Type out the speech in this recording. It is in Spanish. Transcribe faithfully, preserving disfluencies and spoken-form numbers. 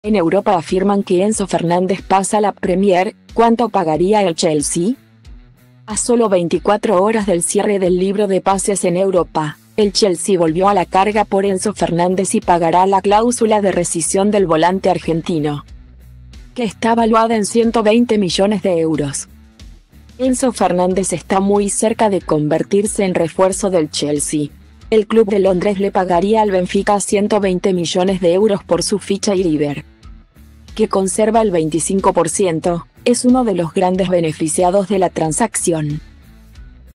En Europa afirman que Enzo Fernández pasa a la Premier. ¿Cuánto pagaría el Chelsea? A solo veinticuatro horas del cierre del libro de pases en Europa, el Chelsea volvió a la carga por Enzo Fernández y pagará la cláusula de rescisión del volante argentino, que está valuada en ciento veinte millones de euros. Enzo Fernández está muy cerca de convertirse en refuerzo del Chelsea. El club de Londres le pagaría al Benfica ciento veinte millones de euros por su ficha y River, que conserva el veinticinco por ciento, es uno de los grandes beneficiados de la transacción.